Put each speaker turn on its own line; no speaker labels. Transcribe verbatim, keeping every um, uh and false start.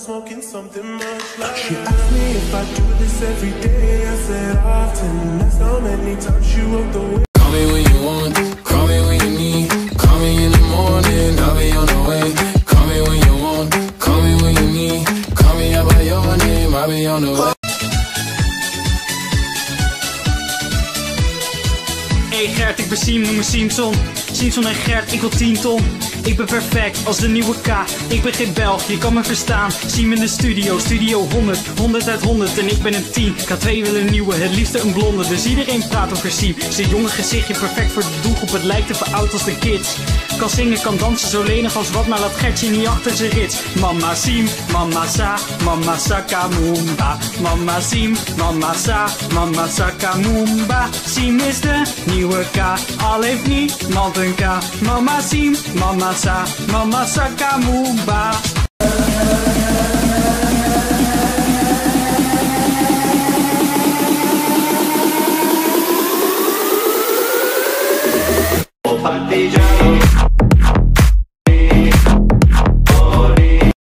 smoking something much louder. She asked me if I do this every day. I said often. That's how many times she wrote the way.
Call me when you want, call me when you need. Call me in the morning, I'll be on the way. Call me when you want, call me when you need. Call me out by your name, I'll be on the way.
Hey Gert, ik ben Siem, noem me Simpson. Simpson en Gert, ik wil tien ton. Ik ben perfect als de nieuwe K. Ik ben geen Belg, je kan me verstaan. Siem in de studio, studio honderd. honderd uit honderd en ik ben een tien. K twee wil een nieuwe, het liefste een blonde. Dus iedereen praat over Siem. Zijn jonge gezichtje, perfect voor de doelgroep. Het lijkt even oud als de kids. Kan zingen, kan dansen, zo lenig als wat. Maar laat Gertje niet achter zijn rits. Mama Siem, mama sa, mama sakamumba. Mama Siem, mama sa, mama sakamumba. Siem is de nieuwe K, al heeft niemand een K. Mama Siem, mama sa, mama sakamumba.
Partigiano.